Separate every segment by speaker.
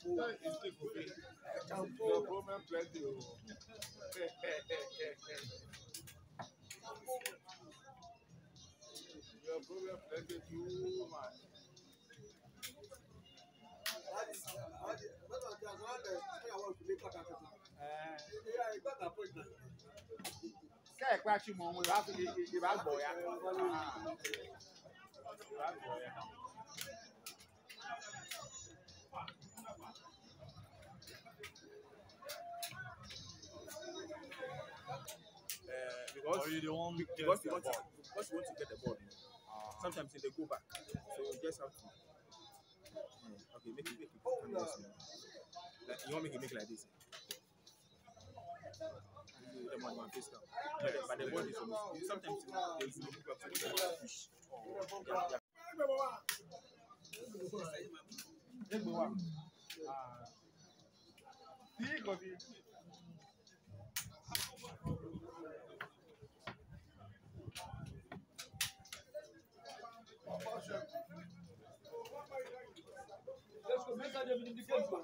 Speaker 1: problem plenty. Your problem plenty too much. Kaya kwachi mo mo ba iba boy ya. Because you want to get the ball. Sometimes they go back, so you just have to. Okay, make it. Like you want to make it like this. The one face down. But the ball is almost. Sometimes they look up to the fish. Kofi. Let's go. Mensah the game.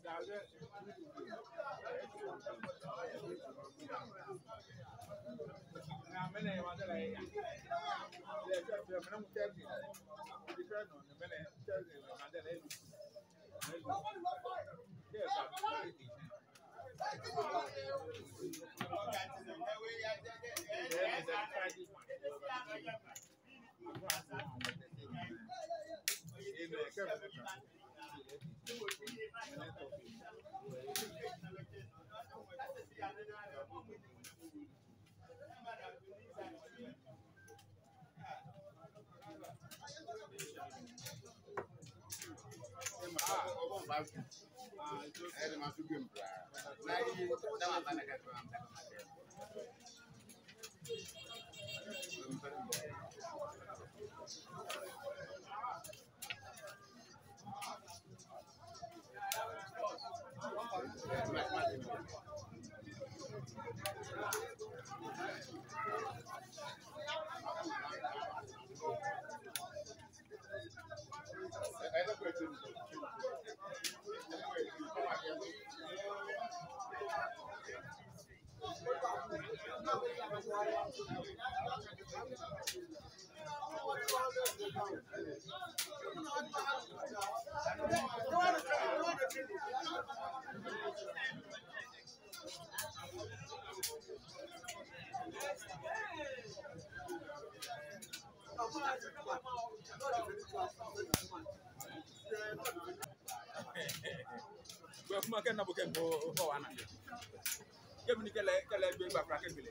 Speaker 1: Kuma kan na bukan ho wana. Ke mini kala be ba fra ke bile.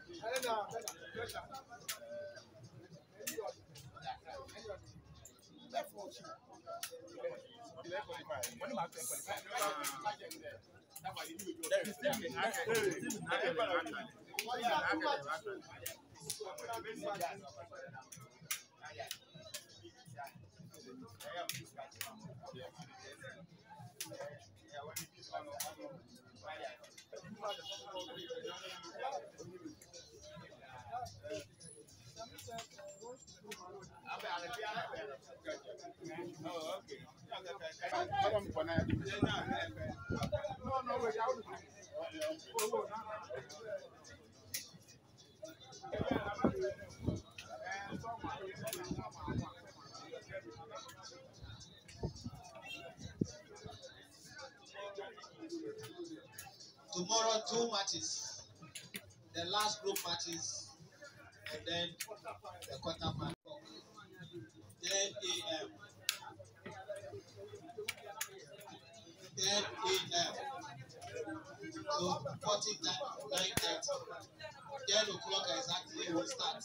Speaker 2: Tomorrow, 2 matches. The last group matches, and then the quarterfinal. 10 a.m. 10 a.m. So 49:30. 10 o'clock exactly will start.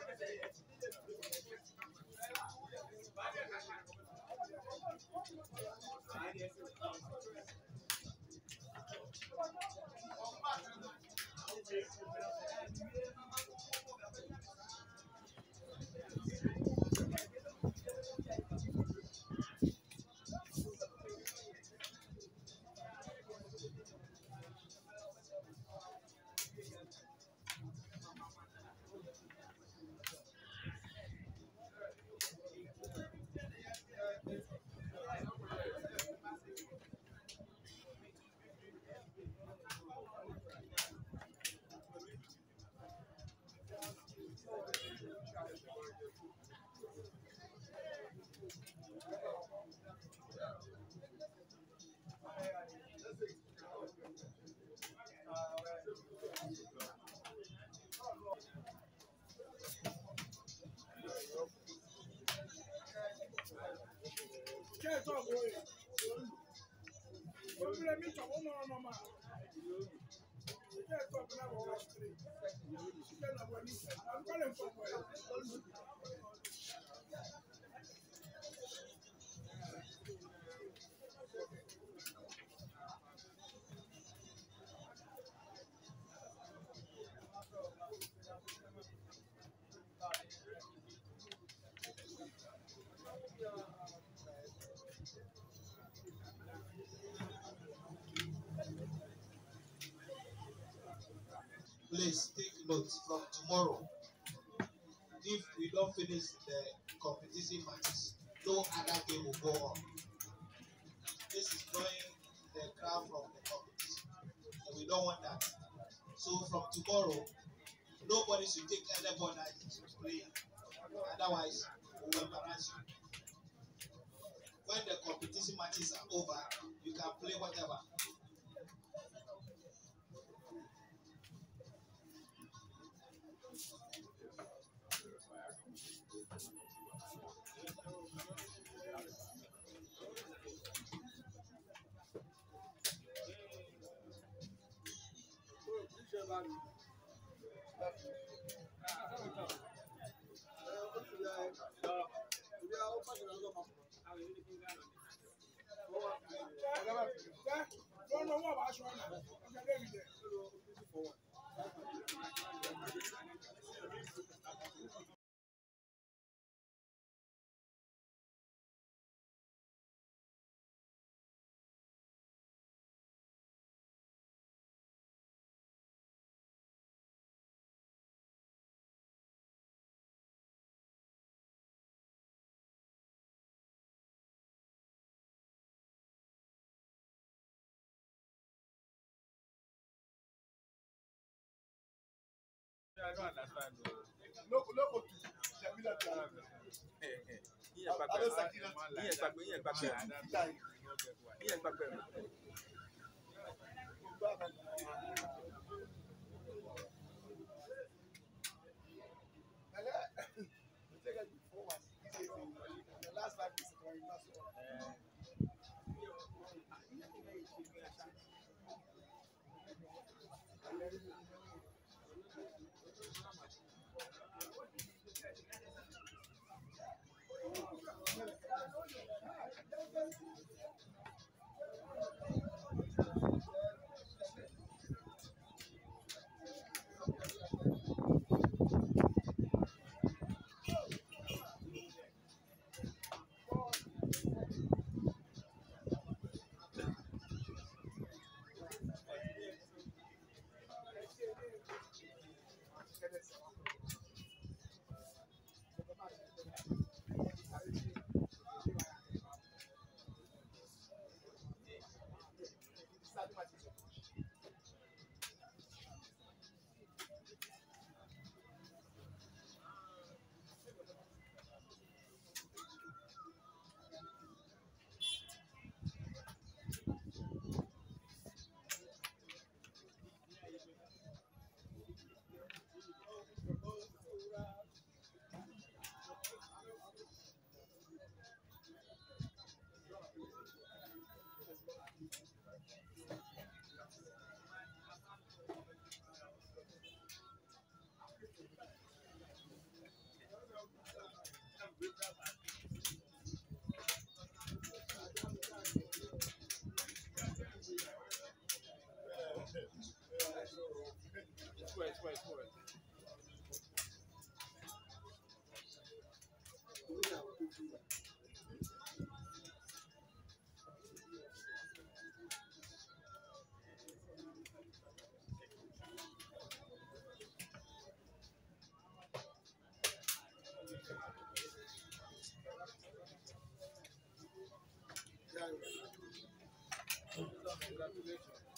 Speaker 2: Please take note from tomorrow. If we don't finish the competition matches, no other game will go on. This is going the crowd. don't want that. So from tomorrow, nobody should take any ball that is playing. Otherwise, we will embarrass you. When the competition matches are over, you can play whatever.
Speaker 1: I don't understand. Congratulations.